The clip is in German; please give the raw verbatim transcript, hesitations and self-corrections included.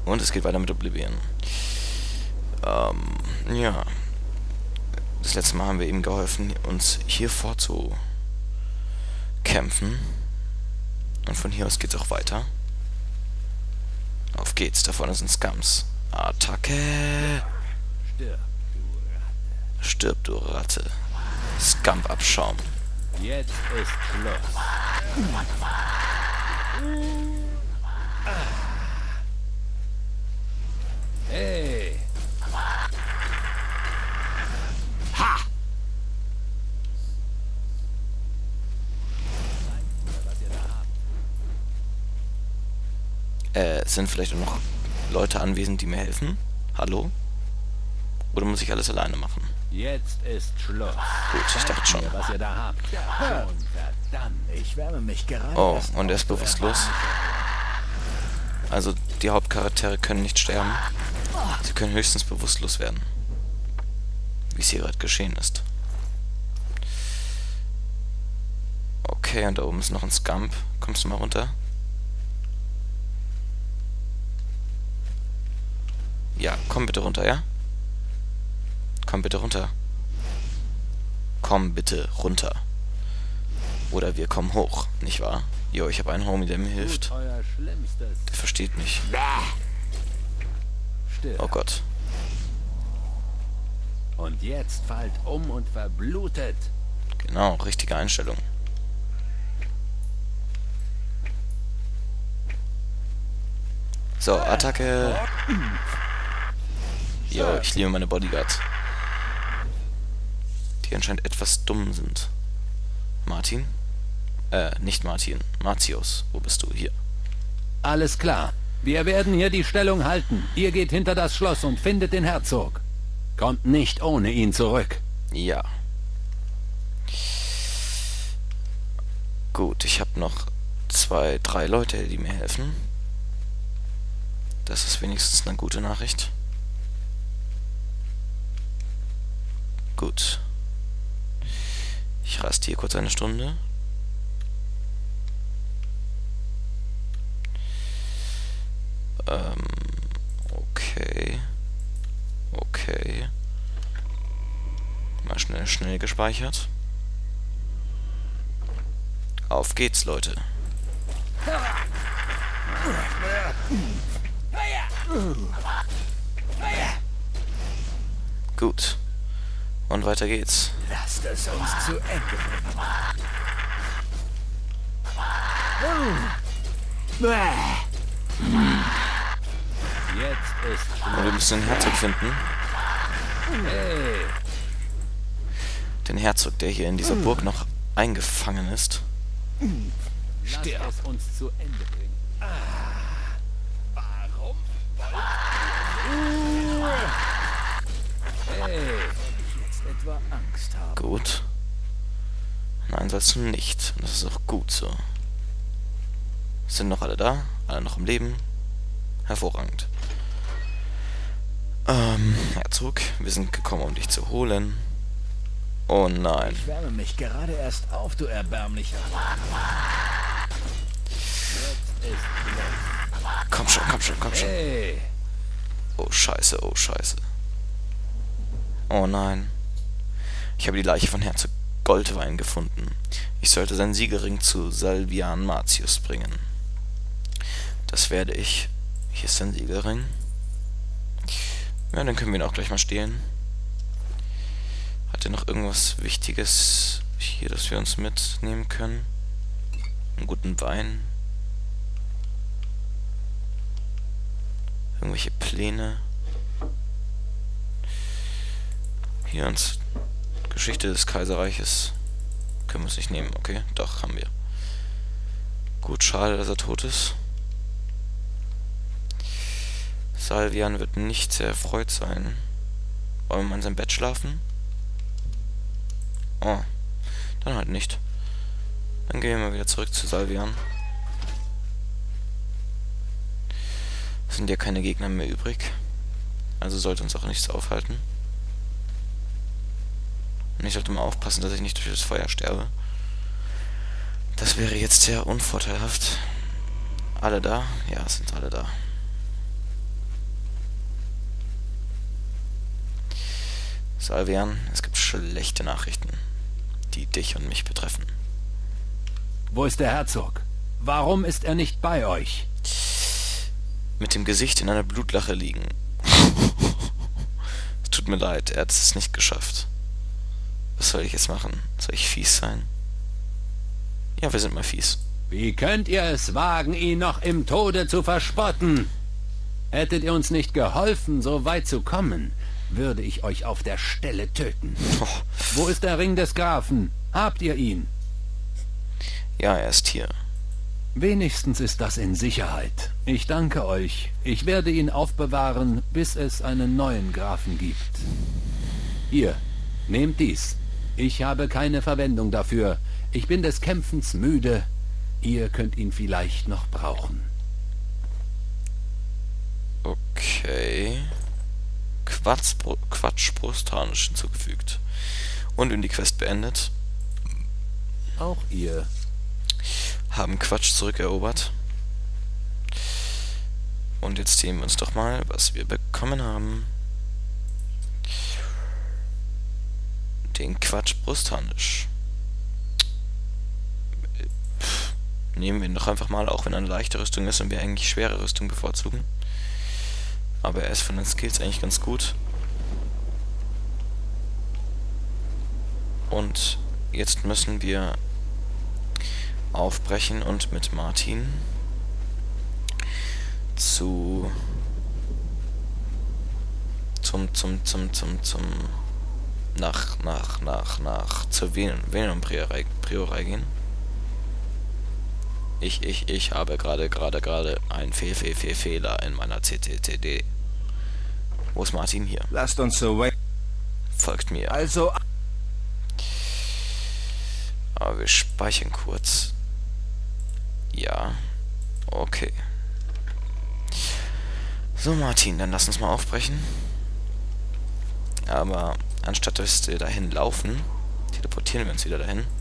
Und es geht weiter mit Oblivion. Ähm, ja. Das letzte Mal haben wir ihm geholfen, uns hier vorzukämpfen. Und von hier aus geht's auch weiter. Auf geht's, da vorne sind Scums. Attacke! Stirb, du Ratte. Scum-Abschaum. Jetzt ist Schluss. Hey! Ha! Äh, sind vielleicht auch noch Leute anwesend, die mir helfen? Hallo? Oder muss ich alles alleine machen? Jetzt ist Schluss. Gut, ich dachte schon. Mir, was ihr da habt. Ja, schon verdammt. Ich wärme mich gerade. Oh, erst und er auf, ist du bewusstlos. Also, die Hauptcharaktere können nicht sterben. Sie können höchstens bewusstlos werden. Wie es hier gerade geschehen ist. Okay, und da oben ist noch ein Scump. Kommst du mal runter? Ja, komm bitte runter, ja? Komm bitte runter. Komm bitte runter. Oder wir kommen hoch, nicht wahr? Jo, ich habe einen Homie, der mir hilft. Tut euer Schlimmstes. Der versteht mich. Still. Oh Gott. Und jetzt fallt um und verblutet. Genau, richtige Einstellung. So, Attacke. Jo, ich liebe meine Bodyguards. Die anscheinend etwas dumm sind. Martin? Äh, nicht Martin. Martius, wo bist du? Hier. Alles klar. Wir werden hier die Stellung halten. Ihr geht hinter das Schloss und findet den Herzog. Kommt nicht ohne ihn zurück. Ja. Gut, ich habe noch zwei, drei Leute, die mir helfen. Das ist wenigstens eine gute Nachricht. Gut. Ich raste hier kurz eine Stunde. Ähm, okay. Okay. Mal schnell, schnell gespeichert. Auf geht's, Leute. Gut. Und weiter geht's. Lasst es uns zu Ende bringen. Jetzt ist Und wir Schluss. müssen den Herzog finden. Hey! Den Herzog, der hier in dieser Burg noch eingefangen ist. Lasst es uns zu Ende bringen. Warum? Hey! Jetzt etwa Angst haben. Gut. Nein, sollst du nicht. Und das ist auch gut so. Sind noch alle da? Alle noch im Leben? Hervorragend. Ähm, Herzog, wir sind gekommen, um dich zu holen. Oh nein. Ich wärme mich gerade erst auf, du erbärmlicher. Jetzt ist Schluss. Komm schon, komm schon, komm schon. Hey! Oh scheiße, oh scheiße. Oh nein. Ich habe die Leiche von Herzog Goldwein gefunden. Ich sollte seinen Siegelring zu Salvian Martius bringen. Das werde ich. Hier ist sein Siegelring. Ja, dann können wir ihn auch gleich mal stehlen. Hat er noch irgendwas Wichtiges hier, dass wir uns mitnehmen können? Einen guten Wein. Irgendwelche Pläne. Hier uns Geschichte des Kaiserreiches. Können wir es nicht nehmen, okay? Doch, haben wir. Gut, schade, dass er tot ist. Salvian wird nicht sehr erfreut sein. Wollen wir mal in seinem Bett schlafen? Oh, dann halt nicht. Dann gehen wir mal wieder zurück zu Salvian. Es sind ja keine Gegner mehr übrig. Also sollte uns auch nichts aufhalten. Und ich sollte mal aufpassen, dass ich nicht durch das Feuer sterbe. Das wäre jetzt sehr unvorteilhaft. Alle da? Ja, es sind alle da. Salvian, es gibt schlechte Nachrichten, die dich und mich betreffen. Wo ist der Herzog? Warum ist er nicht bei euch? Mit dem Gesicht in einer Blutlache liegen. Es tut mir leid, er hat es nicht geschafft. Was soll ich jetzt machen? Soll ich fies sein? Ja, wir sind mal fies. Wie könnt ihr es wagen, ihn noch im Tode zu verspotten? Hättet ihr uns nicht geholfen, so weit zu kommen, würde ich euch auf der Stelle töten. Oh. Wo ist der Ring des Grafen? Habt ihr ihn? Ja, er ist hier. Wenigstens ist das in Sicherheit. Ich danke euch. Ich werde ihn aufbewahren, bis es einen neuen Grafen gibt. Hier, nehmt dies. Ich habe keine Verwendung dafür. Ich bin des Kämpfens müde. Ihr könnt ihn vielleicht noch brauchen. Okay. Quatsch, Quatsch Brustharnisch hinzugefügt. Und in die Quest beendet. Auch ihr. Haben Quatsch zurückerobert. Und jetzt sehen wir uns doch mal, was wir bekommen haben. Den Quatsch Brustharnisch. Nehmen wir ihn doch einfach mal, auch wenn er eine leichte Rüstung ist und wir eigentlich schwere Rüstung bevorzugen. Aber er ist von den Skills eigentlich ganz gut. Und jetzt müssen wir aufbrechen und mit Martin zu zum zum zum zum zum nach nach nach nach zur Venom-Priorei Priorei gehen. Ich ich ich habe gerade gerade gerade einen Fehl Fehl Fehl Fehler in meiner C C C D. Wo ist Martin hier? Lasst uns so weit. Folgt mir. Also. Aber wir speichern kurz. Ja. Okay. So, Martin, dann lass uns mal aufbrechen. Aber anstatt dass wir dahin laufen, teleportieren wir uns wieder dahin.